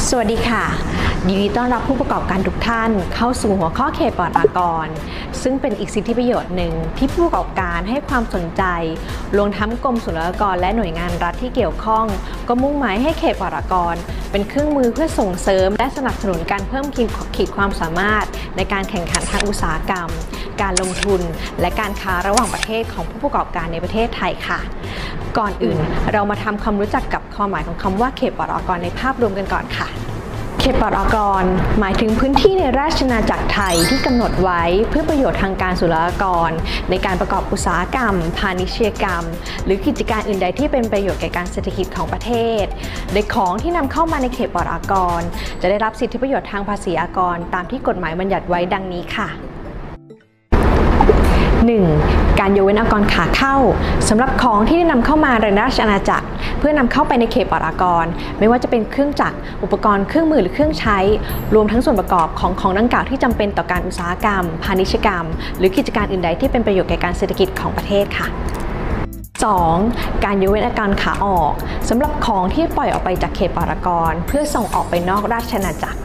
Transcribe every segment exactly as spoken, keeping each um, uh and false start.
สวัสดีค่ะยินดีต้อนรับผู้ประกอบการทุกท่านเข้าสู่หัวข้อเขตปลอดอากรซึ่งเป็นอีกสิทธิประโยชน์หนึ่งที่ผู้ประกอบการให้ความสนใจรวมทั้งกรมศุลกากรและหน่วยงานรัฐที่เกี่ยวข้องก็มุ่งหมายให้เขตปลอดอากรเป็นเครื่องมือเพื่อส่งเสริมและสนับสนุนการเพิ่มขีดความสามารถในการแข่งขันทางอุตสาหกรรมการลงทุนและการค้าระหว่างประเทศของผู้ประกอบการในประเทศไทยค่ะก่อนอื่นเรามาทำความรู้จักกับความหมายของคำว่าเขตปลอดอากรในภาพรวมกันก่อนค่ะเขตปลอดอากรหมายถึงพื้นที่ในราชอาณาจักรไทยที่กำหนดไว้เพื่อประโยชน์ทางการศุลกากรในการประกอบอุตสาหกรรมพาณิชยกรรมหรือกิจการอื่นใดที่เป็นประโยชน์แก่การเศรษฐกิจของประเทศโดยของที่นำเข้ามาในเขตปลอดอากรจะได้รับสิทธิประโยชน์ทางภาษีอากรตามที่กฎหมายบัญญัติไว้ดังนี้ค่ะหนึ่ง การยกเว้นอากรขาเข้าสำหรับของที่ได้นำเข้ามาในราชอาณาจักรเพื่อนำเข้าไปในเขตปลอดอากรไม่ว่าจะเป็นเครื่องจักรอุปกรณ์เครื่องมือหรือเครื่องใช้รวมทั้งส่วนประกอบของของดังกล่าวที่จำเป็นต่อการอุตสาหกรรมพาณิชยกรรมหรือกิจการอื่นใดที่เป็นประโยชน์แก่การเศรษฐกิจของประเทศค่ะ สอง การยกเว้นอาการขาออกสำหรับของที่ปล่อยออกไปจากเขตปลอดอากรเพื่อส่งออกไปนอกราชอาณาจักร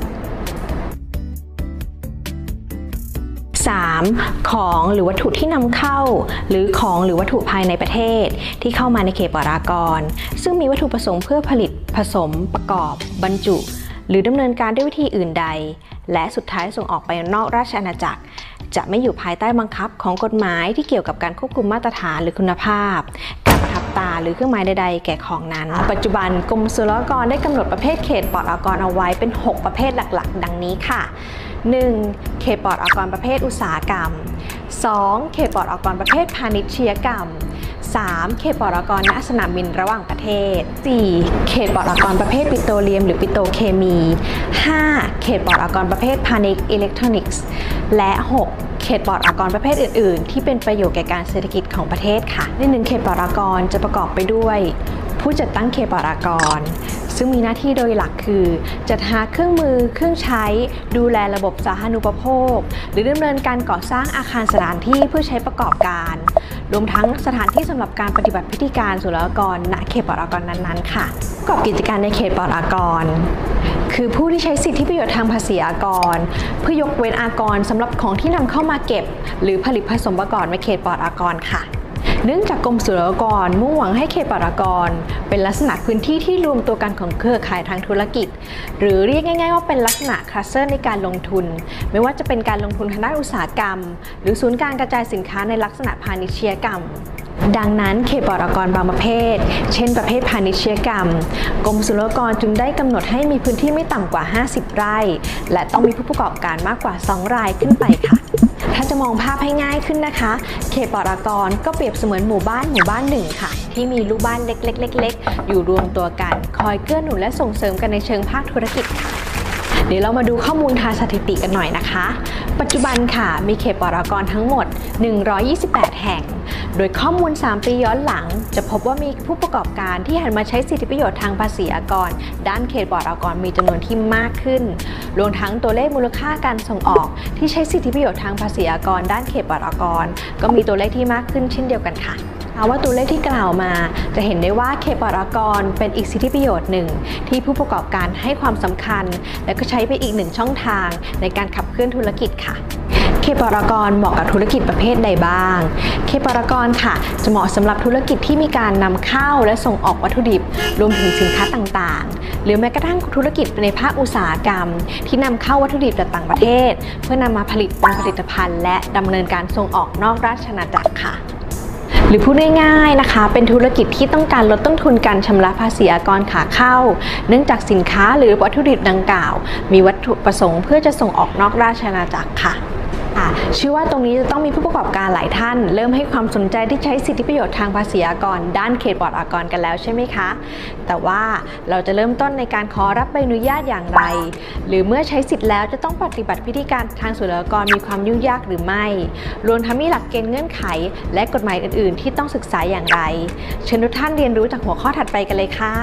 สาม ของหรือวัตถุที่นำเข้าหรือของหรือวัตถุภายในประเทศที่เข้ามาในเขตปลอดอากรซึ่งมีวัตถุประสงค์เพื่อผลิตผสมประกอบบรรจุหรือดำเนินการด้วยวิธีอื่นใดและสุดท้ายส่งออกไปนอกราชอาณาจักรจะไม่อยู่ภายใต้บังคับของกฎหมายที่เกี่ยวกับการควบคุมมาตรฐานหรือคุณภาพการประทับตาหรือเครื่องหมายใดๆแก่ของนั้นปัจจุบันกรมศุลกากรได้กำหนดประเภทเขตปลอดอากรเอาไว้เป็นหกประเภทหลักๆดังนี้ค่ะหนึ่ง เขตปลอดอากรประเภทอุตสาหกรรม สอง เขตปลอดอากรประเภทพาณิชยกรรม สาม เขตปลอดอากรณสนามบินระหว่างประเทศ สี่ เขตปลอดอากรประเภทปิโตรเลียมหรือปิโตรเคมี ห้า เขตปลอดอากรประเภทพาณิชย์อิเล็กทรอนิกส์และ หก เขตปลอดอากรประเภทอื่นๆที่เป็นประโยชน์แก่การเศรษฐกิจของประเทศค่ะในหนึ่งเขตปลอดอากรจะประกอบไปด้วยผู้จัดตั้งเขตปลอดอากรซึ่งมีหน้าที่โดยหลักคือจัดหาเครื่องมือเครื่องใช้ดูแลระบบสาธารณูปโภคหรือดำเนินการก่อสร้างอาคารสถานที่เพื่อใช้ประกอบการรวมทั้งสถานที่สำหรับการปฏิบัติพิธีการศุลกากรณเขตปลอดอากรนั้นๆค่ะประกอบกิจการในเขตปลอดอากรคือผู้ที่ใช้สิทธิประโยชน์ทางภาษีอากรเพื่อยกเว้นอากรสำหรับของที่นำเข้ามาเก็บหรือผลิตผสมประกอบในเขตปลอดอากรค่ะเนื่องจากกรมศุลกากรมุ่งหวังให้เขตปลอดอากรเป็นลักษณะพื้นที่ที่รวมตัวกันของเครือข่ายทางธุรกิจหรือเรียกง่ายๆว่าเป็นลักษณะคลัสเตอร์ในการลงทุนไม่ว่าจะเป็นการลงทุนทางด้านอุตสาหกรรมหรือศูนย์การกระจายสินค้าในลักษณะพาณิชยกรรมดังนั้นเขตปลอดอากรบางประเภทเช่นประเภทพาณิชยกรรมกรมศุลกากรจึงได้กำหนดให้มีพื้นที่ไม่ต่ำกว่าห้าสิบไร่และต้องมีผู้ประกอบการมากกว่าสองรายขึ้นไปค่ะถ้าจะมองภาพให้ง่ายขึ้นนะคะเขตปลอดอากรก็เปรียบเสมือนหมู่บ้านหมู่บ้านหนึ่งค่ะที่มีลูกบ้านเล็กๆๆๆอยู่รวมตัวกันคอยเกื้อหนุนและส่งเสริมกันในเชิงภาคธุรกิจค่ะเดี๋ยวเรามาดูข้อมูลทางสถิติกันหน่อยนะคะปัจจุบันค่ะมีเขตปลอดอากรทั้งหมดหนึ่งร้อยยี่สิบแปดแห่งโดยข้อมูลสามปีย้อนหลังจะพบว่ามีผู้ประกอบการที่หันมาใช้สิทธิประโยชน์ทางภาษีอากรด้านเขตปลอดอากรมีจำนวนที่มากขึ้นรวมทั้งตัวเลขมูลค่าการส่งออกที่ใช้สิทธิประโยชน์ทางภาษีอากรด้านเขตปลอดอากรก็มีตัวเลขที่มากขึ้นเช่นเดียวกันค่ะเอาว่าตัวเลขที่กล่าวมาจะเห็นได้ว่าเขตปลอดอากรเป็นอีกสิทธิประโยชน์หนึ่งที่ผู้ประกอบการให้ความสำคัญและก็ใช้เป็นอีกหนึ่งช่องทางในการขับเคลื่อนธุรกิจค่ะเขตปลอดอากรเหมาะกับธุรกิจประเภทใดบ้างเขตปลอดอากรค่ะจะเหมาะสำหรับธุรกิจที่มีการนำเข้าและส่งออกวัตถุดิบรวมถึงสินค้าต่างๆหรือแม้กระทั่งธุรกิจในภาคอุตสาหกรรมที่นำเข้าวัตถุดิบจากต่างประเทศเพื่อนำมาผลิตเป็นผลิตภัณฑ์และดำเนินการส่งออกนอกราชอาณาจักรค่ะหรือพูดง่ายๆนะคะเป็นธุรกิจที่ต้องการลดต้นทุนการชำระภาษีอากรขาเข้าเนื่องจากสินค้าหรือวัตถุดิบดังกล่าวมีวัตถุประสงค์เพื่อจะส่งออกนอกราชอาณาจักรค่ะเชื่อว่าตรงนี้จะต้องมีผู้ประกอบการหลายท่านเริ่มให้ความสนใจที่ใช้สิทธิประโยชน์ทางภาษีอากรด้านเขตปลอดอากรกันแล้วใช่ไหมคะแต่ว่าเราจะเริ่มต้นในการขอรับใบอนุญาตอย่างไรหรือเมื่อใช้สิทธิ์แล้วจะต้องปฏิบัติพิธีการทางศุลกากรมีความยุ่งยากหรือไม่รวมทั้งมีหลักเกณฑ์เงื่อนไขและกฎหมายอื่นๆที่ต้องศึกษาอย่างไรเชิญทุกท่านเรียนรู้จากหัวข้อถัดไปกันเลยค่ะ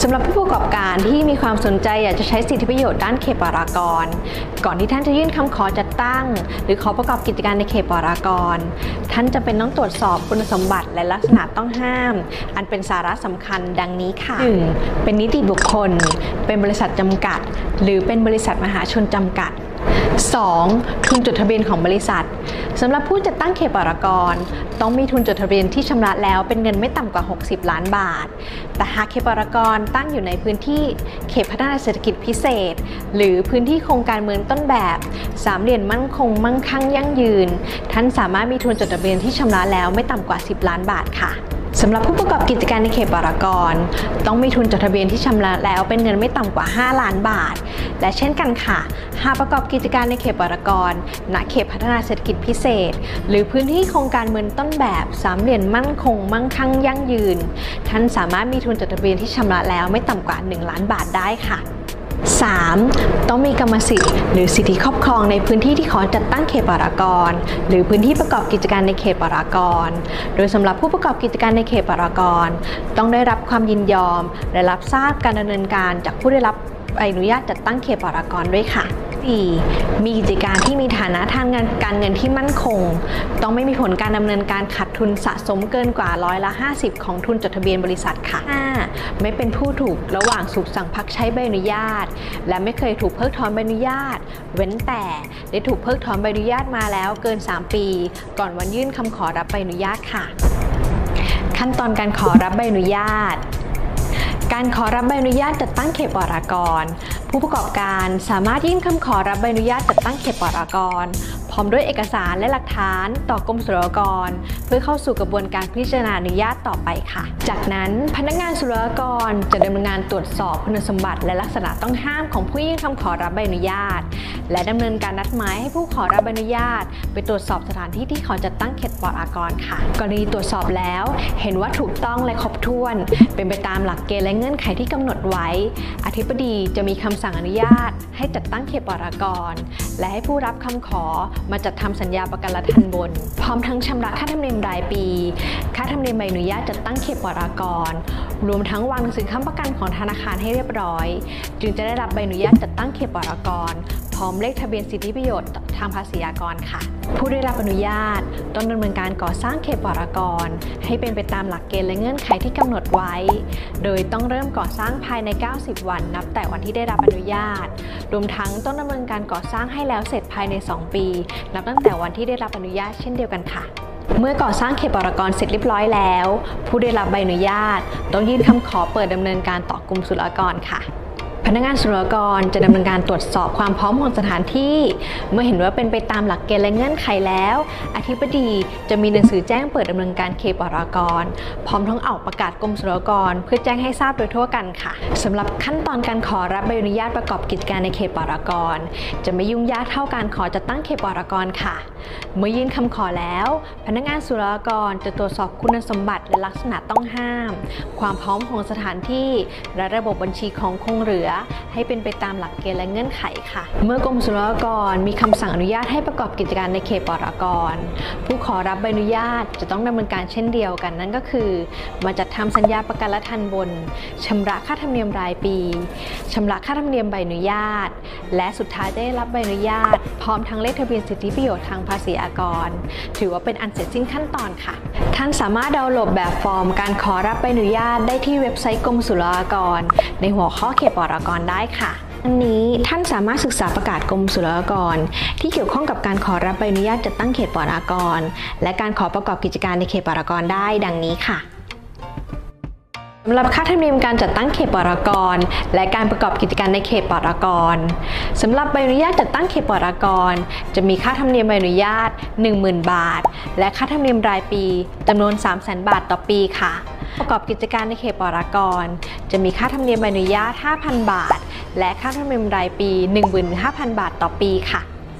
สำหรับผู้ประกอบการที่มีความสนใจอยากจะใช้สิทธิประโยชน์ด้านเขตปรากรก่อนที่ท่านจะยื่นคำขอจัดตั้งหรือขอประกอบกิจการในเขตปรากรท่านจะเป็นต้องตรวจสอบคุณสมบัติและลักษณะต้องห้ามอันเป็นสาระสำคัญดังนี้ค่ะ หนึ่ง เป็นนิติบุคคลเป็นบริษัทจำกัดหรือเป็นบริษัทมหาชนจำกัด สอง ทุนจดทะเบียนของบริษัทสำหรับผู้จัดตั้งเขตปรากรต้องมีทุนจดทะเบียนที่ชำระแล้วเป็นเงินไม่ต่ำกว่าหกสิบล้านบาทแต่หากเขตปรากรตั้งอยู่ในพื้นที่เขตพัฒนาเศรษฐกิจพิเศษหรือพื้นที่โครงการเมืองต้นแบบสามเหลี่ยมมั่นคงมั่งคั่งยั่งยืนท่านสามารถมีทุนจดทะเบียนที่ชำระแล้วไม่ต่ำกว่าสิบล้านบาทค่ะสำหรับผู้ประกอบกิจการในเขตปรากรต้องมีทุนจดทะเบียนที่ชำระแล้วเป็นเงินไม่ต่ำกว่าห้าล้านบาทและเช่นกันค่ะหากประกอบกิจการในเขตปรากรณเขตพัฒนาเศรษฐกิจพิเศษหรือพื้นที่โครงการเมืองต้นแบบสามเหลี่ยมมั่นคงมั่งคั่งยั่งยืนท่านสามารถมีทุนจดทะเบียนที่ชำระแล้วไม่ต่ำกว่าหนึ่งล้านบาทได้ค่ะ สาม ต้องมีกรรมสิทธิ์หรือสิทธิครอบครองในพื้นที่ที่ขอจัดตั้งเขตปรากรหรือพื้นที่ประกอบกิจการในเขตปรากรโดยสำหรับผู้ประกอบกิจการในเขตปรากรต้องได้รับความยินยอมและรับทราบการดำเนินการจากผู้ได้รับใบอนุญาตจัดตั้งเขตปรากรด้วยค่ะ สี่ มีกิจการที่มีฐานะทางการเงินที่มั่นคงต้องไม่มีผลการดำเนินการขาดทุนสะสมเกินกว่าร้อยละห้าสิบของทุนจดทะเบียนบริษัทค่ะ ห้า ไม่เป็นผู้ถูกระหว่างถูกสั่งพักใช้ใบอนุญาตและไม่เคยถูกเพิกถอนใบอนุญาตเว้นแต่ได้ถูกเพิกถอนใบอนุญาตมาแล้วเกินสามปีก่อนวันยื่นคำขอรับใบอนุญาตค่ะขั้นตอนการขอรับใบอนุญาตการขอรับใบอนุญาตจัดตั้งเขตปรากรผู้ประกอบการสามารถยื่นคำขอรับใบอนุญาตจัดตั้งเขตปรากรพร้อมด้วยเอกสารและหลักฐานต่อกรมศุลกากรเพื่อเข้าสู่กระบวนการพิจารณาอนุญาตต่อไปค่ะจากนั้นพนักงานศุลกากรจะดำเนินงานตรวจสอบคุณสมบัติและลักษณะต้องห้ามของผู้ยื่นคำขอรับใบอนุญาตและดำเนินการนัดหมายให้ผู้ขอรับใบอนุญาตไปตรวจสอบสถานที่ที่ขอจัดตั้งเขตปรากรค่ะกรณีตรวจสอบแล้วเห็นว่าถูกต้องและครบถ้วนเป็นไปตามหลักเกณฑ์และเงื่อนไขที่กำหนดไว้อธิบดีจะมีคำสั่งอนุญาตให้จัดตั้งเขตปรากรและให้ผู้รับคำขอมาจัดทำสัญญาประกันทันบนพร้อมทั้งชำระค่าธรรมเนียมรายปีค่าธรรมเนียมใบอนุญาตจัดตั้งเขตปรากรรวมทั้งวางหนังสือค้ำประกันของธนาคารให้เรียบร้อยจึงจะได้รับใบอนุญาตจัดตั้งเขตปรากรพร้อมเลขทะเบียนสิทธิประโยชน์ทางภาษีอากรค่ะผู้ได้รับอนุญาตต้องดำเนินการก่อสร้างเขตปรากรให้เป็นไปตามหลักเกณฑ์และเงื่อนไขที่กำหนดไว้โดยต้องเริ่มก่อสร้างภายในเก้าสิบวันนับแต่วันที่ได้รับอนุญาตรวมทั้งต้องดำเนินการก่อสร้างให้แล้วเสร็จภายในสองปีนับตั้งแต่วันที่ได้รับอนุญาตเช่นเดียวกันค่ะเมื่อก่อสร้างเขตปรากรเสร็จเรียบร้อยแล้วผู้ได้รับใบอนุญาตต้องยื่นคำขอเปิดดำเนินการต่อกรมศุลกากรค่ะพนักงานศุลกากรจะดำเนินการตรวจสอบความพร้อมของสถานที่เมื่อเห็นว่าเป็นไปตามหลักเกณฑ์และเงื่อนไขแล้วอธิบดีจะมีหนังสือแจ้งเปิดดำเนินการเขตปรากรพร้อมทั้งออกประกาศกรมศุลกากรเพื่อแจ้งให้ทราบโดยทั่วกันค่ะสำหรับขั้นตอนการขอรับใบอนุญาตประกอบกิจการในเขตปรากรจะไม่ยุ่งยากเท่าการขอจัดตั้งเขตปรากรค่ะเมื่อยื่นคำขอแล้วพนักงานศุลกากรจะตรวจสอบคุณสมบัติและลักษณะต้องห้ามความพร้อมของสถานที่และระบบบัญชีของคงเหลือให้เป็นไปตามหลักเกณฑ์และเงื่อนไขค่ะเมื่อกรมศุลกากรมีคำสั่งอนุญาตให้ประกอบกิจการในเขตปรากรผู้ขอรับใบอนุญาตจะต้องดำเนินการเช่นเดียวกันนั่นก็คือมาจัดทำสัญญาประกันทันบนชำระค่าธรรมเนียมรายปีชำระค่าธรรมเนียมใบอนุญาตและสุดท้ายได้รับใบอนุญาตพร้อมทั้งเลขทะเบียนสิทธิประโยชน์ทางภาษีอากรถือว่าเป็นอันเสร็จสิ้นขั้นตอนค่ะท่านสามารถดาวน์โหลดแบบฟอร์มการขอรับใบอนุญาตได้ที่เว็บไซต์กรมศุลกากรในหัวข้อเขตปรากรได้ค่ะอันนี้ท่านสามารถศึกษาประกาศกรมศุลกากรที่เกี่ยวข้องกับการขอรับใบอนุญาตจัดตั้งเขตปรากรและการขอประกอบกิจการในเขตปรากรได้ดังนี้ค่ะสำหรับค่าธรรมเนียมการจัดตั้งเขตปรากรและการประกอบกิจการในเขตปรากรสำหรับใบอนุญาตจัดตั้งเขตปรากรจะมีค่าธรรมเนียมใบอนุญาต หนึ่งหมื่น บาทและค่าธรรมเนียมรายปีจำนวน สามแสน บาทต่อปีค่ะประกอบกิจการในเขตปรากรจะมีค่าธรรมเนียมใบอนุญาต ห้าพัน บาทและค่าธรรมเนียมรายปี หนึ่งหมื่นห้าพัน บาทต่อปีค่ะ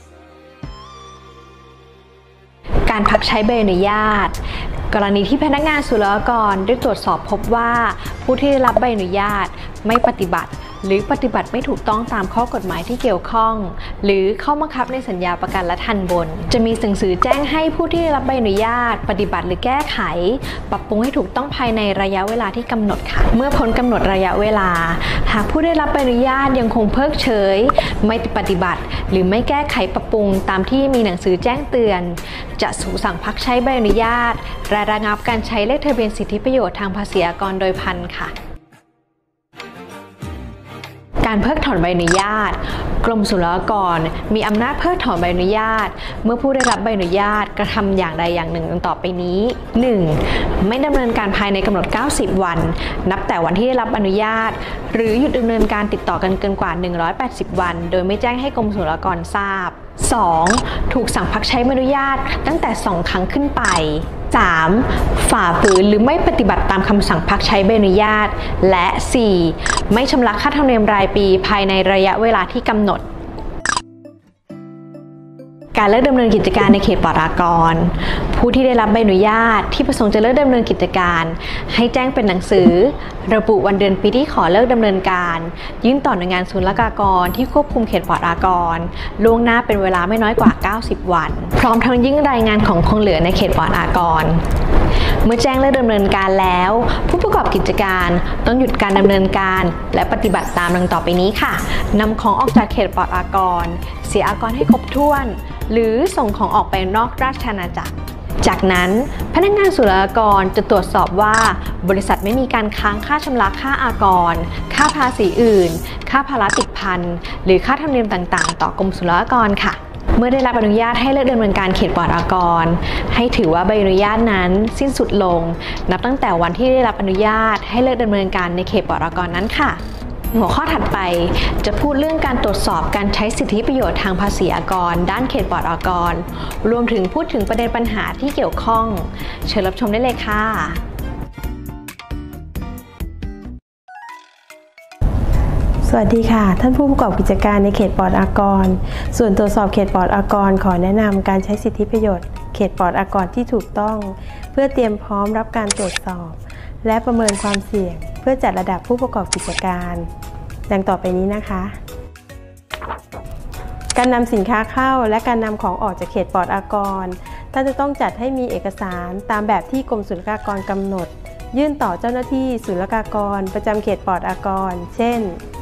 การพักใช้ใบอนุญาตกรณีที่พนักงานศุลกากรได้ตรวจสอบพบว่าผู้ที่ได้รับใบอนุญาตไม่ปฏิบัติหรือปฏิบัติไม่ถูกต้องตามข้อกฎหมายที่เกี่ยวข้องหรือข้อบังคับในสัญญาประกันและทัณฑ์บนจะมีหนังสือแจ้งให้ผู้ที่ได้รับใบอนุญาตปฏิบัติหรือแก้ไขปรับปรุงให้ถูกต้องภายในระยะเวลาที่กำหนดค่ะเมื่อพ้นกำหนดระยะเวลาหากผู้ได้รับใบอนุญาตยังคงเพิกเฉยไม่ปฏิบัติหรือไม่แก้ไขปรับปรุงตามที่มีหนังสือแจ้งเตือนจะถูกสั่งพักใช้ใบอนุญาตและระงับการใช้เลขทะเบียนสิทธิประโยชน์ทางภาษีอากรโดยพันค่ะการเพิกถอนใบอนุญาตกรมศุลกากรมีอำนาจเพิกถอนใบอนุญาตเมื่อผู้ได้รับใบอนุญาตกระทำอย่างใดอย่างหนึ่งดังต่อไปนี้ หนึ่ง ไม่ดำเนินการภายในกำหนดเก้าสิบวันนับแต่วันที่ได้รับอนุญาตหรือหยุดดำเนินการติดต่อกันเกินกว่าหนึ่งร้อยแปดสิบวันโดยไม่แจ้งให้กรมศุลกากรทราบ สอง ถูกสั่งพักใช้ใบอนุญาตตั้งแต่สองครั้งขึ้นไป สาม ฝ่าฝืนหรือไม่ปฏิบัติตามคำสั่งพักใช้ใบอนุญาตและ สี่ ไม่ชำระค่าธรรมเนียมรายปีภายในระยะเวลาที่กำหนดการเลิกดำเนินกิจการในเขตปลอดอากรผู้ที่ได้รับใบอนุญาตที่ประสงค์จะเลิกดำเนินกิจการให้แจ้งเป็นหนังสือระบุวันเดือนปีที่ขอเลิกดำเนินการยื่นต่อหน่วยงานศุลกากรที่ควบคุมเขตปลอดอากรล่วงหน้าเป็นเวลาไม่น้อยกว่าเก้าสิบวันพร้อมทั้งยื่นรายงานของคงเหลือในเขตปลอดอากรเมื่อแจ้งเลิกดำเนินการแล้วผู้ประกอบกิจการต้องหยุดการดำเนินการและปฏิบัติตามดังต่อไปนี้ค่ะนำของออกจากเขตปลอดอากรเสียอากรให้ครบถ้วนหรือส่งของออกไปนอกราชอาณาจักรจากนั้นพนักงานศุลกากรจะตรวจสอบว่าบริษัทไม่มีการค้างค่าชำระค่าอากรค่าภาษีอื่นค่าภาระติดพันหรือค่าธรรมเนียมต่างๆต่อกรมศุลกากรค่ะเมื่อได้รับอนุญาตให้เลิกดำเนินการเขตปลอดอากรให้ถือว่าใบอนุญาตนั้นสิ้นสุดลงนับตั้งแต่วันที่ได้รับอนุญาตให้เลิกดำเนินการในเขตปลอดอากรนั้นค่ะหัวข้อถัดไปจะพูดเรื่องการตรวจสอบการใช้สิทธิประโยชน์ทางภาษีอากรด้านเขตปลอดอากรรวมถึงพูดถึงประเด็นปัญหาที่เกี่ยวข้องเชิญรับชมได้เลยค่ะสวัสดีค่ะท่านผู้ประกอบกิจการในเขตปลอดอากรส่วนตรวจสอบเขตปลอดอากรขอแนะนำการใช้สิทธิประโยชน์เขตปลอดอากรที่ถูกต้องเพื่อเตรียมพร้อมรับการตรวจสอบและประเมินความเสี่ยงเพื่อจัดระดับผู้ประกอบกิจการดังต่อไปนี้นะคะการนำสินค้าเข้าและการนำของออกจากเขตปลอดอากรท่านจะต้องจัดให้มีเอกสารตามแบบที่กรมศุลกากรกำหนดยื่นต่อเจ้าหน้าที่ศุลกากรประจำเขตปลอดอากรเช่น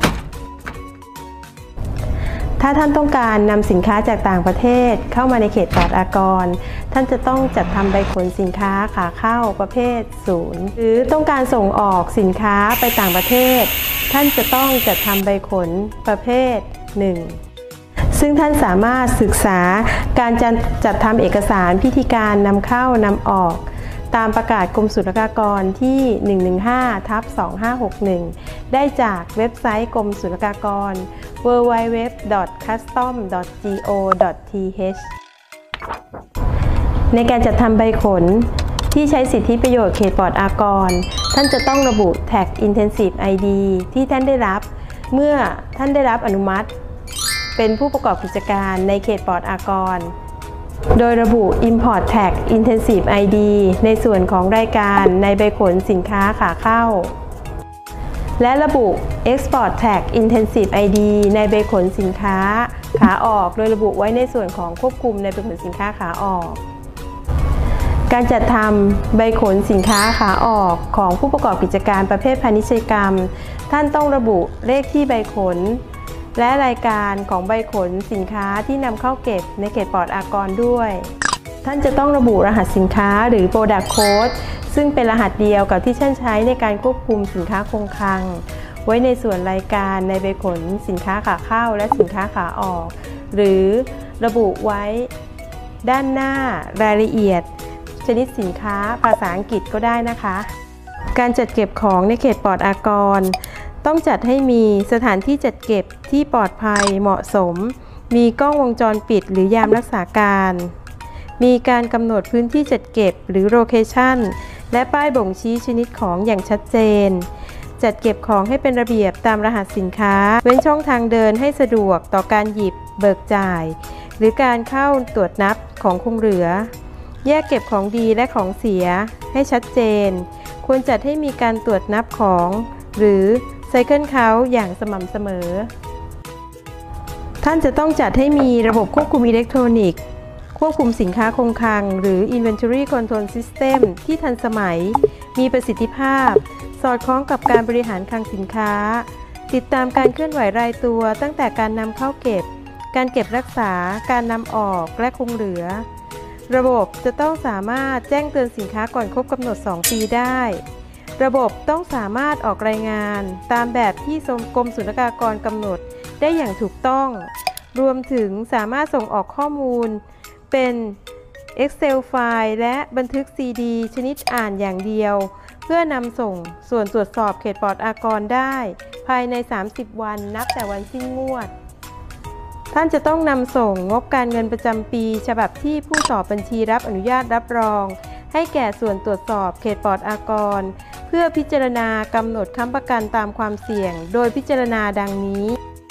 ถ้าท่านต้องการนำสินค้าจากต่างประเทศเข้ามาในเขตปลอดอากรท่านจะต้องจัดทำใบขนสินค้าขาเข้าประเภทศูนย์หรือต้องการส่งออกสินค้าไปต่างประเทศท่านจะต้องจัดทำใบขนประเภทหนึ่งซึ่งท่านสามารถศึกษาการจัดทำเอกสารพิธีการนำเข้านำออกตามประกาศกรมศุลกากรที่ หนึ่งหนึ่งห้า ทับ สองห้าหกหนึ่ง ได้จากเว็บไซต์กรมศุลกากร ดับเบิลยู ดับเบิลยู ดับเบิลยู ดอท คัสตอม ดอท โก ดอท ที เอช ในการจัดทำใบขนที่ใช้สิทธิประโยชน์เขตปลอดอากรท่านจะต้องระบุแท็ก Intensive ไอ ดี ที่ท่านได้รับเมื่อท่านได้รับอนุมัติเป็นผู้ประกอบกิจการในเขตปลอดอากรโดยระบุ Import Tag Intensive ไอ ดี ในส่วนของรายการในใบขนสินค้าขาเข้าและระบุ Export Tag Intensive ไอ ดี ในใบขนสินค้าขาออกโดยระบุไว้ในส่วนของควบคุมในใบขนสินค้าขาออกการจัดทำใบขนสินค้าขาออกของผู้ประกอบกิจการประเภทพาณิชยกรรมท่านต้องระบุเลขที่ใบขนและรายการของใบขนสินค้าที่นำเข้าเก็บในเขตปลอดอากรด้วยท่านจะต้องระบุรหัสสินค้าหรือ Product Code ซึ่งเป็นรหัสเดียวกับที่ท่านใช้ในการควบคุมสินค้าคงคลังไว้ในส่วนรายการในใบขนสินค้าขาเข้าและสินค้าขาออกหรือระบุไว้ด้านหน้ารายละเอียดชนิดสินค้าภาษาอังกฤษก็ได้นะคะการจัดเก็บของในเขตปลอดอากรต้องจัดให้มีสถานที่จัดเก็บที่ปลอดภัยเหมาะสมมีกล้องวงจรปิดหรือยามรักษาการมีการกำหนดพื้นที่จัดเก็บหรือโลเคชั่นและป้ายบ่งชี้ชนิดของอย่างชัดเจนจัดเก็บของให้เป็นระเบียบตามรหัสสินค้าเว้นช่องทางเดินให้สะดวกต่อการหยิบเบิกจ่ายหรือการเข้าตรวจนับของคงเหลือแยกเก็บของดีและของเสียให้ชัดเจนควรจัดให้มีการตรวจนับของหรือ Cycle Count อย่างสม่ำเสมอท่านจะต้องจัดให้มีระบบควบคุมอิเล็กทรอนิกส์ควบคุมสินค้าคงคลังหรือ Inventory Control System ที่ทันสมัยมีประสิทธิภาพสอดคล้องกับการบริหารคลังสินค้าติดตามการเคลื่อนไหวรายตัวตั้งแต่การนำเข้าเก็บการเก็บรักษาการนำออกและคงเหลือระบบจะต้องสามารถแจ้งเตือนสินค้าก่อนครบกำหนดสองปีได้ระบบต้องสามารถออกรายงานตามแบบที่กรมศุลกากรกำหนดได้อย่างถูกต้องรวมถึงสามารถส่งออกข้อมูลเป็น Excel ไฟล์และบันทึก ซี ดี ชนิดอ่านอย่างเดียวเพื่อนำส่งส่วนตรวจสอบเขตปลอดอากรได้ภายในสามสิบวันนับแต่วันสิ้นงวดท่านจะต้องนำส่งงบการเงินประจำปีฉบับที่ผู้สอบบัญชีรับอนุญาตรับรองให้แก่ส่วนตรวจสอบเขตปลอดอากรเพื่อพิจารณากำหนดค้ำประกันตามความเสี่ยงโดยพิจารณาดังนี้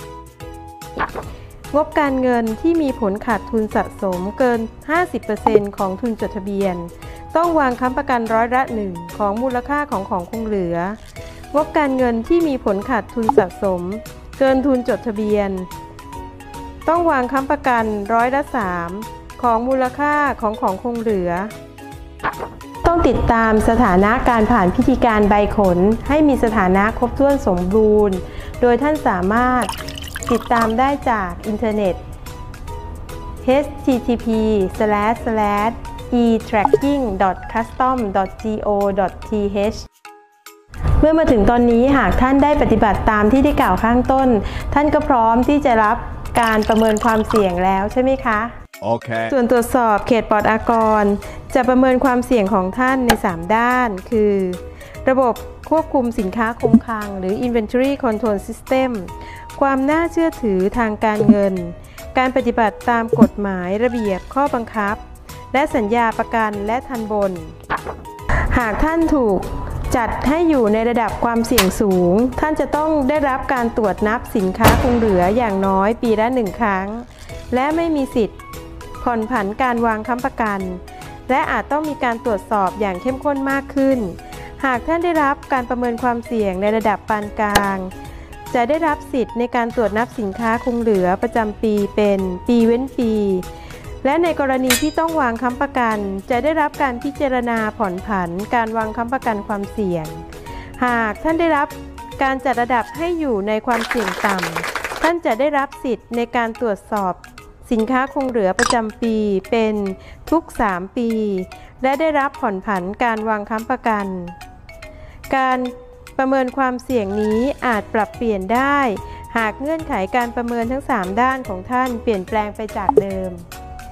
งบการเงินที่มีผลขาดทุนสะสมเกิน ห้าสิบเปอร์เซ็นต์ ของทุนจดทะเบียนต้องวางค้ำประกันร้อยละหนึ่งของมูลค่าของของคงเหลืองบการเงินที่มีผลขาดทุนสะสมเกินทุนจดทะเบียนต้องวางค้ำประกันร้อยละสามของมูลค่าของของคงเหลือต้องติดตามสถานะการผ่านพิธีการใบขนให้มีสถานะครบถ้วนสมบูรณ์โดยท่านสามารถติดตามได้จากอินเทอร์เน็ต เอช ที ที พี สแลช สแลช อี แทร็กกิ้ง ดอท คัสตอม ดอท โก ดอท ที เอช เมื่อมาถึงตอนนี้หากท่านได้ปฏิบัติตามที่ได้กล่าวข้างต้นท่านก็พร้อมที่จะรับการประเมินความเสี่ยงแล้วใช่ไหมคะโอเคส่วนตรวจสอบเขตปลอดอากรจะประเมินความเสี่ยงของท่านในสามด้านคือระบบควบคุมสินค้าคงคลังหรือ Inventory Control System ความน่าเชื่อถือทางการเงินการปฏิบัติตามกฎหมายระเบียบข้อบังคับและสัญญาประกันและทันบนหากท่านถูกจัดให้อยู่ในระดับความเสี่ยงสูงท่านจะต้องได้รับการตรวจนับสินค้าคงเหลืออย่างน้อยปีละหนึ่งครั้งและไม่มีสิทธิ์ผ่อนผันการวางค้ำประกันและอาจต้องมีการตรวจสอบอย่างเข้มข้นมากขึ้นหากท่านได้รับการประเมินความเสี่ยงในระดับปานกลางจะได้รับสิทธิ์ในการตรวจนับสินค้าคงเหลือประจำปีเป็นปีเว้นปีและในกรณีที่ต้องวางค้ำประกันจะได้รับการพิจารณาผ่อนผันการวางค้ำประกันความเสี่ยงหากท่านได้รับการจัดระดับให้อยู่ในความเสี่ยงต่ำท่านจะได้รับสิทธิ์ในการตรวจสอบสินค้าคงเหลือประจำปีเป็นทุกสามปีและได้รับผ่อนผันการวางค้ำประกันการประเมินความเสี่ยงนี้อาจปรับเปลี่ยนได้หากเงื่อนไขการประเมินทั้งสามด้านของท่านเปลี่ยนแปลงไปจากเดิม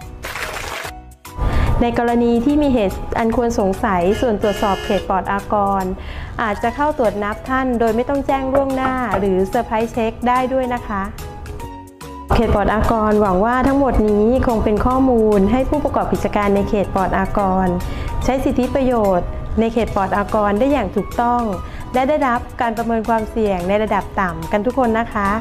ในกรณีที่มีเหตุอันควรสงสัยส่วนตรวจสอบเขตปลอดอากรอาจจะเข้าตรวจนับท่านโดยไม่ต้องแจ้งล่วงหน้าหรือเซอร์ไพรส์เช็คได้ด้วยนะคะเขตปลอดอากรหวังว่าทั้งหมดนี้คงเป็นข้อมูลให้ผู้ประกอบกิจการในเขตปลอดอากรใช้สิทธิประโยชน์ในเขตปลอดอากรได้อย่างถูกต้องและได้รับการประเมินความเสี่ยงในระดับต่ำกันทุกคนนะคะ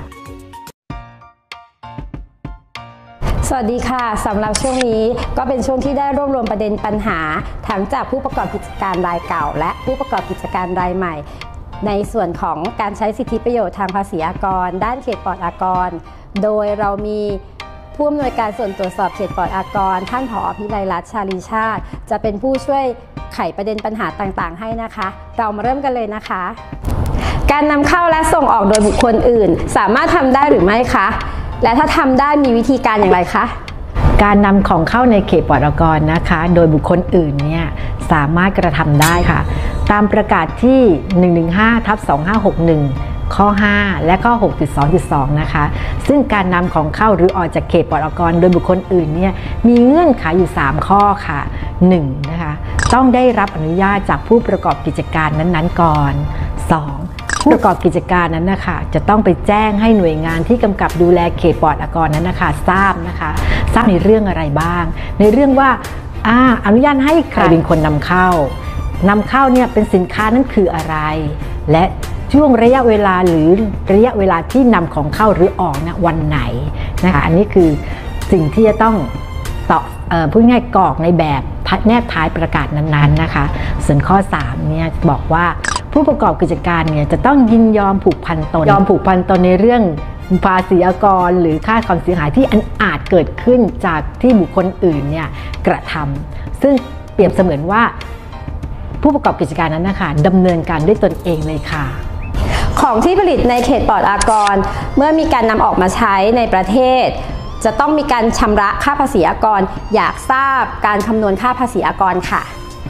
สวัสดีค่ะสำหรับช่วงนี้ก็เป็นช่วงที่ได้รวบรวมประเด็นปัญหาทั้งจากผู้ประกอบกิจการรายเก่าและผู้ประกอบกิจการรายใหม่ในส่วนของการใช้สิทธิประโยชน์ทางภาษีอากรด้านเขตปลอดอากรโดยเรามีผู้อำนวยการส่วนตรวจสอบเขตปลอดอากรท่านผอ.พิไลรัตน์ชาลีชาติจะเป็นผู้ช่วยไขประเด็นปัญหาต่างๆให้นะคะเรามาเริ่มกันเลยนะคะการนำเข้าและส่งออกโดยบุคคลอื่นสามารถทำได้หรือไม่คะและถ้าทำได้มีวิธีการอย่างไรคะการนำของเข้าในเขตปลอดอากรนะคะโดยบุคคลอื่นเนี่ยสามารถกระทำได้ค่ะตามประกาศที่ หนึ่งหนึ่งห้า ทับ สองห้าหกหนึ่ง ข้อ ห้า และข้อ หกจุดสองจุดสอง นะคะซึ่งการนำของเข้าหรือออกจากเขตปลอดอากรโดยบุคคลอื่นเนี่ยมีเงื่อนไขอยู่สามข้อค่ะหนึ่งนะคะต้องได้รับอนุญาตจากผู้ประกอบกิจการนั้นๆก่อนสองผู้ประกอบกิจการนั้นนะคะจะต้องไปแจ้งให้หน่วยงานที่กำกับดูแลเขตปลอดอากรนั้นนะคะทราบนะคะทราบในเรื่องอะไรบ้างในเรื่องว่าอ่าอนุญาตให้ใครเป็นคนนำเข้านำเข้าเนี่ยเป็นสินค้านั้นคืออะไรและช่วงระยะเวลาหรือระยะเวลาที่นำของเข้าหรือออกนะวันไหนนะคะอันนี้คือสิ่งที่จะต้องต่อพูดง่ายกรอกในแบบแนบท้ายประกาศนั้นๆนะคะส่วนข้อสามเนี่ยบอกว่าผู้ประกอบกิจการเนี่ยจะต้องยินยอมผูกพันตนยอมผูกพันตนในเรื่องภาษีอากรหรือค่าความเสียหายที่อันอาจเกิดขึ้นจากที่บุคคลอื่นเนี่ยกระทำซึ่งเปรียบเสมือนว่าผู้ประกอบกิจการนั้นนะคะดำเนินการด้วยตนเองเลยค่ะของที่ผลิตในเขตปลอดอากรเมื่อมีการนำออกมาใช้ในประเทศจะต้องมีการชำระค่าภาษีอากรอยากทราบการคำนวณค่าภาษีอากรค่ะ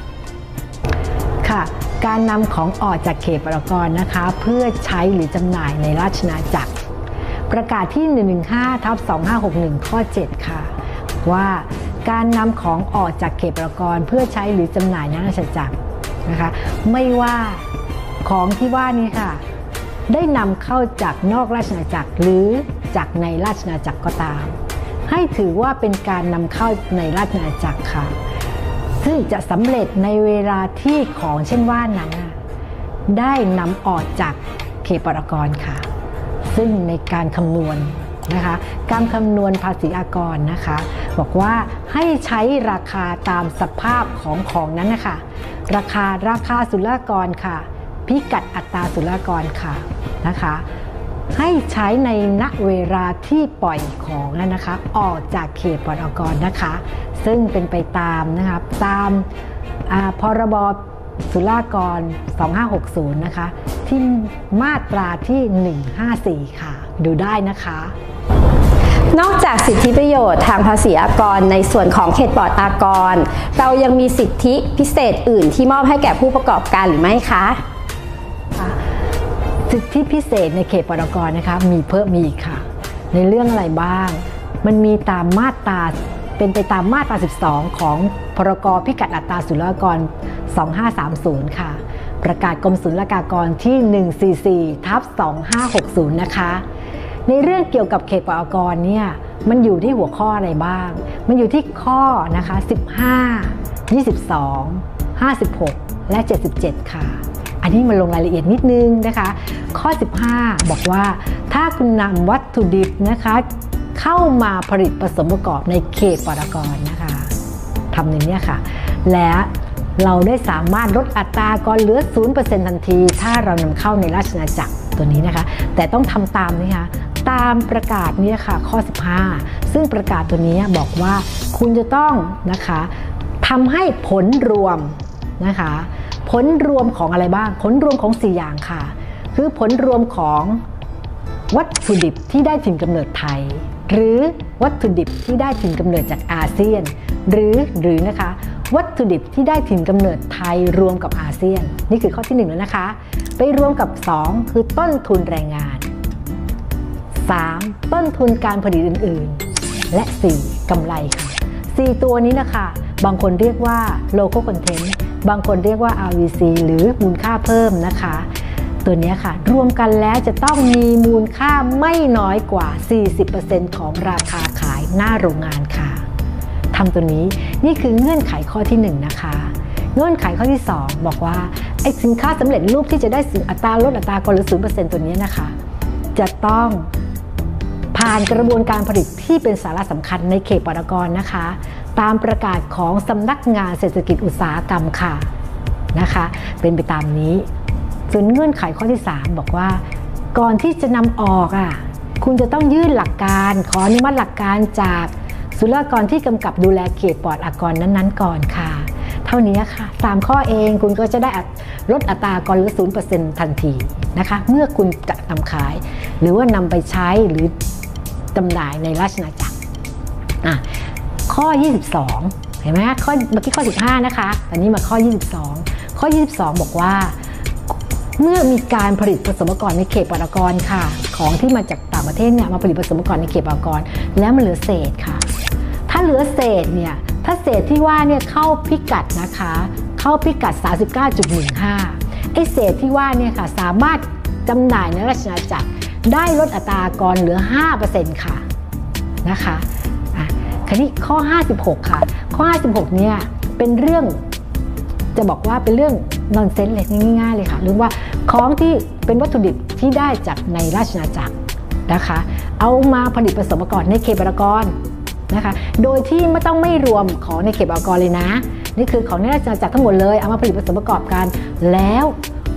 ค่ะการนำของออกจากเขตปลอดอากรนะคะเพื่อใช้หรือจำหน่ายในราชอาณาจักรประกาศที่ หนึ่งหนึ่งห้า ทับ สองห้าหกหนึ่ง ข้อ เจ็ด ค่ะว่าการนำของออกจากเขตปลอดอากรเพื่อใช้หรือจำหน่ายในราชอาณาจักรนะคะไม่ว่าของที่ว่านี้ค่ะได้นำเข้าจากนอกราชอาณาจักรหรือจากในราชอาณาจักรก็ตามให้ถือว่าเป็นการนำเข้าในราชอาณาจักรค่ะซึ่งจะสำเร็จในเวลาที่ของเช่นว่านั้นได้นำออกจากเขตปลอดอากรค่ะซึ่งในการคำนวณนะคะการคำนวณภาษีอากรนะคะบอกว่าให้ใช้ราคาตามสภาพของของนั้นนะคะราคาราคาศุลกากรค่ะพิกัดอัตราศุลกากรค่ะนะคะให้ใช้ในณเวลาที่ปล่อยของนั้นนะคะออกจากเขตปลอดอากรนะคะซึ่งเป็นไปตามนะคะตามพรบศุลกากรสองห้าหกศูนย์นะคะที่มาตราที่หนึ่งห้าสี่ค่ะดูได้นะคะนอกจากสิทธิประโยชน์ทางภาษีอากรในส่วนของเขตปลอดอากรเรายังมีสิทธิพิเศษอื่นที่มอบให้แก่ผู้ประกอบการหรือไม่คะสิทธิพิเศษในเขตปลอดอากรนะคะมีเพิ่มมีอีกค่ะในเรื่องอะไรบ้างมันมีตามมาตราเป็นไปตามมาตราสิบสองของพรกพิกัดอัตราศุลกากรสองห้าสามศูนย์ค่ะประกาศกรมศุลกากรที่ หนึ่งสี่สี่ ทับ สองห้าหกศูนย์ นะคะในเรื่องเกี่ยวกับเขตปลอดอากรเนี่ยมันอยู่ที่หัวข้ออะไรบ้างมันอยู่ที่ข้อนะคะสิบห้า ยี่สิบสอง ห้าสิบหก และ เจ็ดสิบเจ็ด ค่ะอันนี้มาลงรายละเอียดนิดนึงนะคะข้อสิบห้าบอกว่าถ้าคุณนำวัตถุดิบนะคะเข้ามาผลิตผสมประกอบในเขตปลอดอากรนะคะทำอย่างนี้ค่ะและเราได้สามารถลดอัตรากรเหลือ ศูนย์เปอร์เซ็นต์ ทันทีถ้าเรานำเข้าในราชอาณาจักรตัวนี้นะคะแต่ต้องทำตามนี่ค่ะตามประกาศนี้ค่ะข้อสิบห้าซึ่งประกาศตัวนี้บอกว่าคุณจะต้องนะคะทำให้ผลรวมนะคะผลรวมของอะไรบ้างผลรวมของสี่อย่างค่ะคือผลรวมของวัตถุดิบที่ได้ถิ่นกำเนิดไทยหรือวัตถุดิบที่ได้ถิ่นกำเนิดจากอาเซียนหรือหรือนะคะวัตถุดิบที่ได้ถิ่นกำเนิดไทยรวมกับอาเซียนนี่คือข้อที่หนึ่งแล้วนะคะไปรวมกับสองคือต้นทุนแรงงานสามต้นทุนการผลิตอื่นๆและสี่กำไรค่ะสี่ตัวนี้นะคะบางคนเรียกว่า local content บางคนเรียกว่า อาร์ วี ซี หรือมูลค่าเพิ่มนะคะตัวนี้ค่ะรวมกันแล้วจะต้องมีมูลค่าไม่น้อยกว่า สี่สิบเปอร์เซ็นต์ ของราคาขายหน้าโรงงานค่ะทำตัวนี้นี่คือเงื่อนไขข้อที่หนึ่งนะคะเงื่อนไขข้อที่สองบอกว่าไอ้สินค้าสำเร็จรูปที่จะได้อัตราลดอัตรากรเหลือ ศูนย์เปอร์เซ็นต์ ตัวนี้นะคะจะต้องผ่านกระบวนการผลิตที่เป็นสาระสำคัญในเขตปลอดอากรนะคะตามประกาศของสำนักงานเศรษฐกิจอุตสาหกรรมค่ะนะคะเป็นไปตามนี้ส่วนเงื่อนไขข้อที่สามบอกว่าก่อนที่จะนำออกอ่ะคุณจะต้องยื่นหลักการขออนุมัติหลักการจากศุลกากรที่กำกับดูแลเขตปลอดอากรนั้นๆก่อนค่ะเท่านี้ค่ะสามข้อเองคุณก็จะได้ลดอัตรากรเหลือ ศูนย์เปอร์เซ็นต์ ทันทีนะคะเมื่อคุณจะนำขายหรือว่านำไปใช้หรือจำหน่ายในราชอาณาจักรอ่ะข้อยี่สิบสองเห็นไหมข้อเมื่อกี้ข้อสิบห้านะคะอันนี้มาข้อยี่สิบสองข้อยี่สิบสองบอกว่าเมื่อมีการผลิตผสมกรในเขตปลอดอากรค่ะของที่มาจากต่างประเทศเนี่ยมาผลิตผสมกรในเขตปลอดอากรแล้วมันเหลือเศษค่ะถ้าเหลือเศษเนี่ยถ้าเศษที่ว่าเนี่ยเข้าพิกัดนะคะเข้าพิกัด สามสิบเก้าจุดหนึ่งห้า ไอ้เศษที่ว่าเนี่ยค่ะสามารถจำหน่ายในราชอาณาจักรได้ลดอัตรากรเหลือ ห้าเปอร์เซ็นต์ ค่ะนะคะอ่ะคราวนี้ข้อห้าสิบหกค่ะข้อห้าสิบหกเนี่ยเป็นเรื่องจะบอกว่าเป็นเรื่องนอนเซนส์เลยง่ายๆเลยค่ะเรื่องว่าของที่เป็นวัตถุดิบที่ได้จากในราชอาณาจักรนะคะเอามาผลิตผสมกรในเขตปลอดอากรนะคะโดยที่ไม่ต้องไม่รวมของในเขตปลอดอากรเลยนะนี่คือของในราชอาณาจักรทั้งหมดเลยเอามาผลิตผสมประกอบกันแล้ว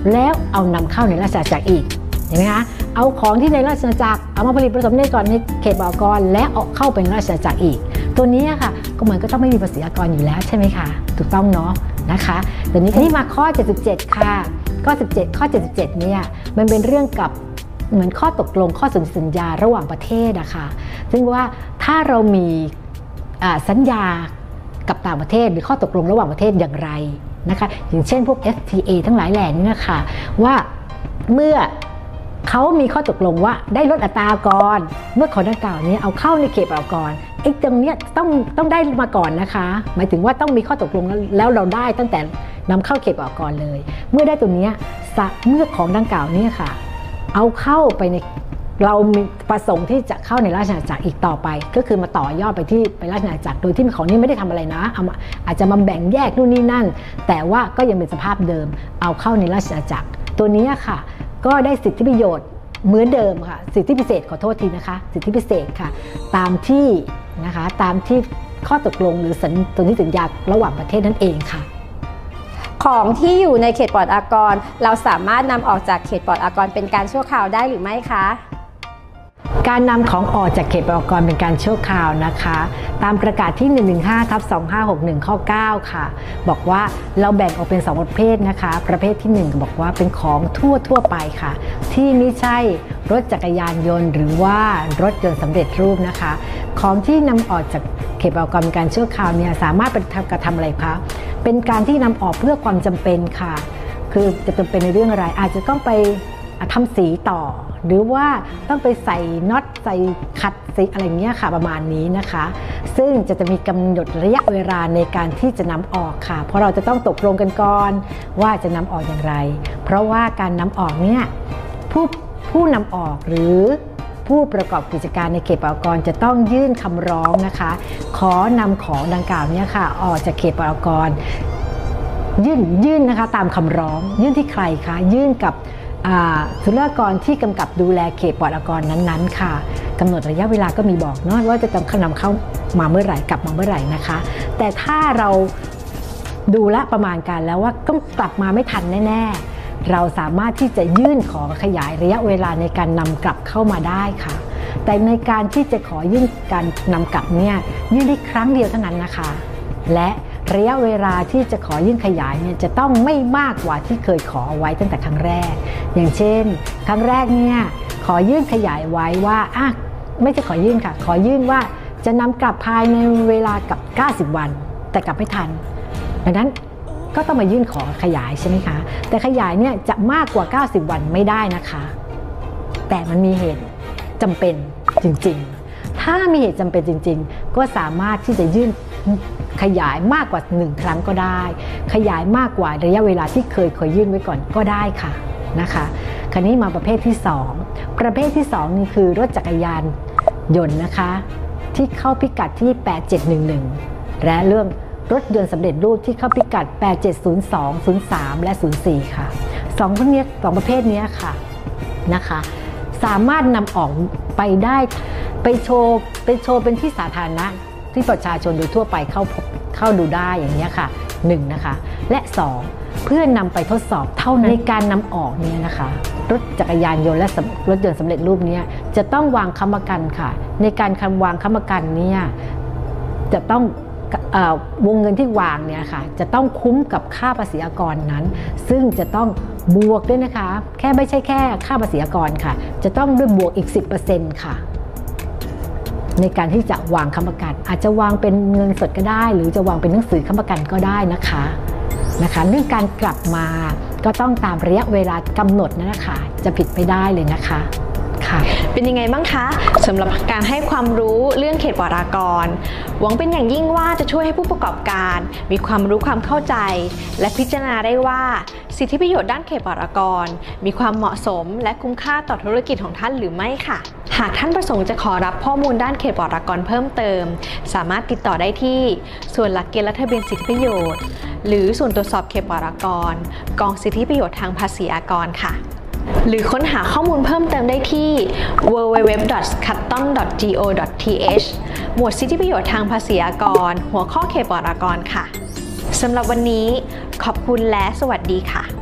แล้วเอานำเข้าในราชอาณาจักรอีกเห็นไหมคะเอาของที่ในราชอาณาจักรเอามาผลิตผสมในก่อนในเขตปรากรและออกเข้าเป็นราชอาณาจักรอีกตัวนี้ค่ะก็เหมือนก็ต้องไม่มีภาษีอากรอยู่แล้วใช่ไหมคะถูกต้องเนาะนะคะตัวนี้ที่มาข้อเจ็ดสิบเจ็ดค่ะข้อสิบเจ็ดข้อเจ็ดสิบเจ็ดเนี่ยมันเป็นเรื่องกับเหมือนข้อตกลงข้อสัญญาระหว่างประเทศนะคะซึ่งว่าถ้าเรามีสัญญากับต่างประเทศหรือข้อตกลงระหว่างประเทศอย่างไรนะคะอย่างเช่นพวก เอฟ ที เอ ทั้งหลายแหล่นี้นะคะว่าเมื่อเขามีข้อตกลงว่าได้ลดอัตราอากรเมื่อของดังกล่าวนี้เอาเข้าในเขตปรากรไอ้ตรงนี้ต้องต้องได้มาก่อนนะคะหมายถึงว่าต้องมีข้อตกลงแล้วเราได้ตั้งแต่นำเข้าเขตปรากรเลยเมื่อได้ตรงนี้เมื่อของดังกล่าวนี้ค่ะเอาเข้าไปในเรามีประสงค์ที่จะเข้าในราชอาณาจักรอีกต่อไปก็คือมาต่อยอดไปที่ไปราชอาณาจักรโดยที่ของนี้ไม่ได้ทำอะไรนะเอาอาจจะมาแบ่งแยกนู่นนี่นั่นแต่ว่าก็ยังเป็นสภาพเดิมเอาเข้าในราชอาณาจักรตัวนี้ค่ะก็ได้สิทธิประโยชน์เหมือนเดิมค่ะสิทธิพิเศษขอโทษทีนะคะสิทธิพิเศษค่ะตามที่นะคะตามที่ข้อตกลงหรือสัญญาสัญญาระหว่างประเทศนั่นเองค่ะของที่อยู่ในเขตปลอดอากรเราสามารถนำออกจากเขตปลอดอากรเป็นการชั่วคราวได้หรือไม่คะการนำของออกจากเขตปรากรเป็นการชั่วคราวนะคะตามประกาศที่ หนึ่งหนึ่งห้าทับสองห้าหกหนึ่ง ข้อ เก้า ค่ะบอกว่าเราแบ่งออกเป็นสองประเภทนะคะประเภทที่หนึ่งบอกว่าเป็นของทั่วทั่วไปค่ะที่ไม่ใช่รถจักรยานยนต์หรือว่ารถยนต์สำเร็จรูปนะคะของที่นำออกจากเขตปรากรเป็นการชั่วคราวเนี่ยสามารถเป็นกระทำอะไรคะเป็นการที่นำออกเพื่อความจำเป็นค่ะคือจะจำเป็นในเรื่องอะไรอาจจะต้องไปทำสีต่อหรือว่าต้องไปใส่น็อตใส่ขัดสีอะไรเงี้ยค่ะประมาณนี้นะคะซึ่งจะจะมีกำหนดระยะเวลาในการที่จะนำออกค่ะเพราะเราจะต้องตกลงกันก่อนว่าจะนำออกอย่างไรเพราะว่าการนำออกเนี่ยผู้ผู้นำออกหรือผู้ประกอบกิจการในเขตปรากรจะต้องยื่นคำร้องนะคะขอนำของดังกล่าวเนี่ยค่ะออกจากเขตปรากรยื่นยื่นนะคะตามคำร้องยื่นที่ใครคะยื่นกับศุลกากรที่กำกับดูแลเขตปลอดอากรนั้นๆค่ะกำหนดระยะเวลาก็มีบอกเนาะว่าจะนำเข้ามาเมื่อไหร่กลับมาเมื่อไหร่นะคะแต่ถ้าเราดูและประมาณการแล้วว่าก็กลับมาไม่ทันแน่ๆเราสามารถที่จะยื่นขอขยายระยะเวลาในการนำกลับเข้ามาได้ค่ะแต่ในการที่จะขอยื่นการนำกลับเนี่ยยื่นได้ครั้งเดียวเท่านั้นนะคะและระยะเวลาที่จะขอยื่นขยายเนี่ยจะต้องไม่มากกว่าที่เคยขอไว้ตั้งแต่ครั้งแรกอย่างเช่นครั้งแรกเนี่ยขอยื่นขยายไว้ว่าอ่ะไม่จะขอยื่นค่ะขอยื่นว่าจะนำกลับภายในเวลากับเก้าสิบวันแต่กลับไม่ทันดังนั้นก็ต้องมายื่นขอขยายใช่ไหมคะแต่ขยายเนี่ยจะมากกว่าเก้าสิบวันไม่ได้นะคะแต่มันมีเหตุจำเป็นจริงๆถ้ามีเหตุจำเป็นจริงๆก็สามารถที่จะยื่นขยายมากกว่าหนึ่งครั้งก็ได้ขยายมากกว่าระยะเวลาที่เคยเคยยื่นไว้ก่อนก็ได้ค่ะนะคะคราวนี้มาประเภทที่สองประเภทที่สองนี่คือรถจักรยานยนต์นะคะที่เข้าพิกัดที่แปดเจ็ดหนึ่งหนึ่งและเรื่องรถยนต์สำเร็จรูปที่เข้าพิกัดแปดเจ็ดศูนย์สอง ศูนย์สามและศูนย์สี่ค่ะสองพวกนี้สองประเภทนี้ค่ะนะคะสามารถนำออกไปได้ไปโชว์ไปโชว์เป็นที่สาธารณะที่ประชาชนโดยทั่วไปเข้าเข้าดูได้อย่างนี้ค่ะหนึ่งนะคะและสองเพื่อนำไปทดสอบเท่านั้นในการนำออกเนี่ยนะคะรถจักรยานยนต์และรถยนต์สำเร็จรูปนี้จะต้องวางค้ำประกันค่ะในการคำวางค้ำประกันเนี่ยจะต้องวงเงินที่วางเนี่ยค่ะจะต้องคุ้มกับค่าภาษีอากรนั้นซึ่งจะต้องบวกด้วยนะคะแค่ไม่ใช่แค่ค่าภาษีอากรค่ะจะต้องด้วยบวกอีก สิบเปอร์เซ็นต์ ค่ะในการที่จะวางค้ำประกันอาจจะวางเป็นเงินสดก็ได้หรือจะวางเป็นหนังสือค้ำประกันก็ได้นะคะนะคะเรื่องการกลับมาก็ต้องตามระยะเวลากำหนดนะคะจะผิดไม่ได้เลยนะคะค่ะเป็นยังไงบ้างคะสำหรับการให้ความรู้เรื่องเขตปลอดอากรหวังเป็นอย่างยิ่งว่าจะช่วยให้ผู้ประกอบการมีความรู้ความเข้าใจและพิจารณาได้ว่าสิทธิประโยชน์ด้านเขตปลอดอากรมีความเหมาะสมและคุ้มค่าต่อธุรกิจของท่านหรือไม่ค่ะหากท่านประสงค์จะขอรับข้อมูลด้านเขตปลอดอากรเพิ่มเติมสามารถติดต่อได้ที่ส่วนหลักเกณฑ์และทะเบียนสิทธิประโยชน์หรือส่วนตรวจสอบเขตปลอดอากรกองสิทธิประโยชน์ทางภาษีอากรค่ะหรือค้นหาข้อมูลเพิ่มเติมได้ที่ ดับเบิลยู ดับเบิลยู ดับเบิลยู ดอท คัตตอน ดอท จี โอ ดอท ที เอช หมวดสิทธิประโยชน์ทางภาษีอากรหัวข้อเขตปลอดอากรค่ะสำหรับวันนี้ขอบคุณและสวัสดีค่ะ